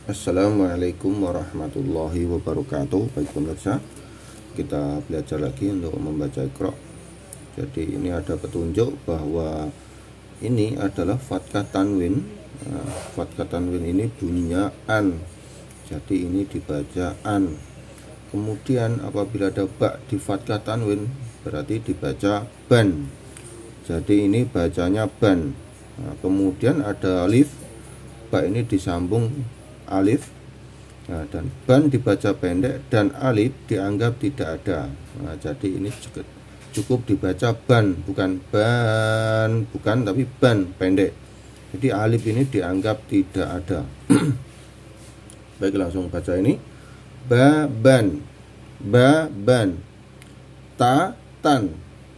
Assalamualaikum warahmatullahi wabarakatuh. Baik pemirsa, kita belajar lagi untuk membaca Iqra. Jadi ini ada petunjuk bahwa ini adalah fathah tanwin. Fathah tanwin ini bunyinya an, jadi ini dibaca an. Kemudian apabila ada ba di fathah tanwin berarti dibaca ban, jadi ini bacanya ban. Kemudian ada alif, ba ini disambung alif, dan ban dibaca pendek dan alif dianggap tidak ada. Jadi ini cukup dibaca ban, bukan ban, bukan, tapi ban pendek. Jadi alif ini dianggap tidak ada. Baik, langsung baca ini. Ban, ban, ta tan,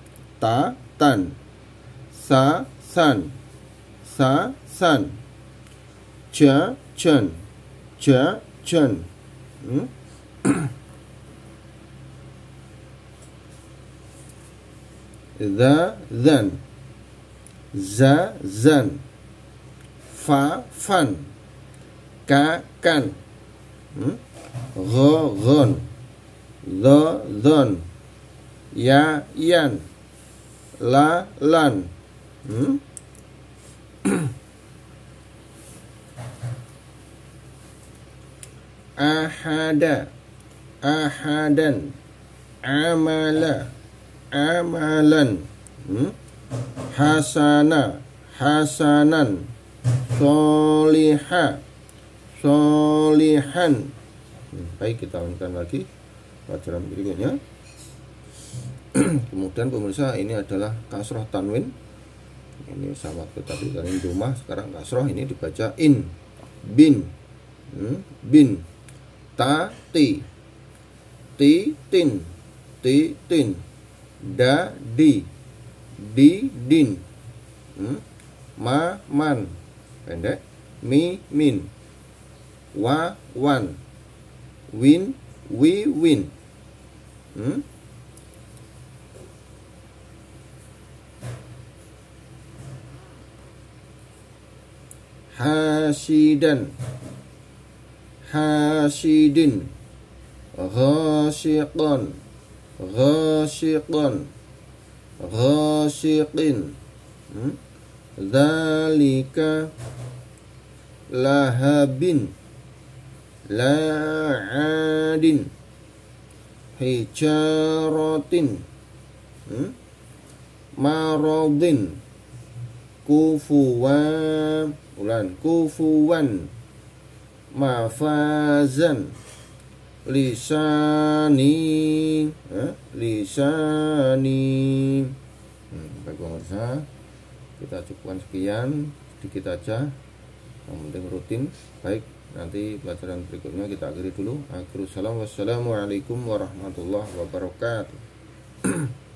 sa san, ja jan, zan, zan, fan, kan, gon, zon, yan, lan, ahada, ahadan, amala, amalan, hasana, hasanan, soliha, solihan. Baik, kita lanjutkan lagi pelajaran berikutnya. Kemudian pemirsa, ini adalah kasroh tanwin. Ini sama tadi rumah, sekarang kasroh ini dibaca in, bin, bin, ta ti, tin, tin, da di, din, ma man pendek, mi min, wa wan, win, wi win, hasidan, hasidin, ghasyiqan, ghasyiqan, ghasyiqin, dzalika, lahabin, la'adin, hijaratin, maradin, kufuwan, kufuwan, mafazan, lisani, lisani. Baik pemirsa, kita cukupkan sekian, sedikit aja, yang penting rutin. Baik, nanti pelajaran berikutnya kita akhiri dulu. Akhirul salam, wassalamualaikum warahmatullahi wabarakatuh.